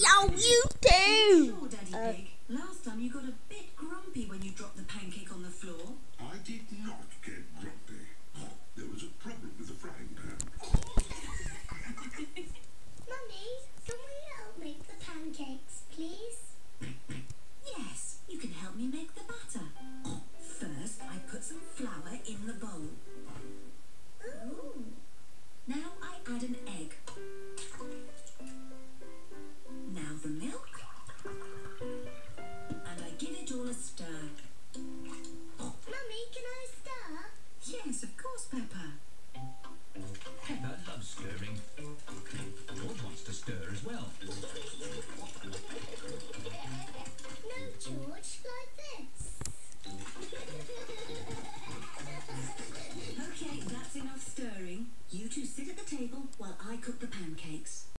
Oh, you too! Sure, Daddy Pig. Last time you got a bit grumpy when you dropped the pancake on the floor. I did not get grumpy. There was a problem with the frying pan. Mummy, can we help make the pancakes, please? Yes, you can help me make the batter. First, I put some flour in the bowl. Ooh. Now I add an egg. Now the milk. And I give it all a stir. Mummy, can I stir? Yes, of course, Peppa. Peppa loves stirring. George wants to stir as well. No, George, like this. Okay, that's enough stirring. You two sit at the table while I cook the pancakes.